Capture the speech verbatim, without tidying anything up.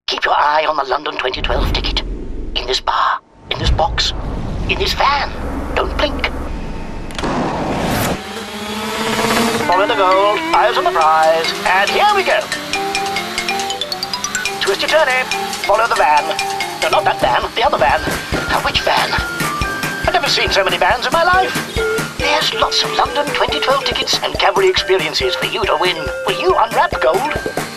Keep your eye on the London twenty twelve ticket. In this bar, in this box, in this van. Don't blink. Follow the gold, eyes on the prize, and here we go. Twisty turny, follow the van. No, not that van, the other van. Now, which van? I've never seen so many vans in my life. There's lots of London twenty twelve tickets and Cadbury experiences for you to win. Will you unwrap gold?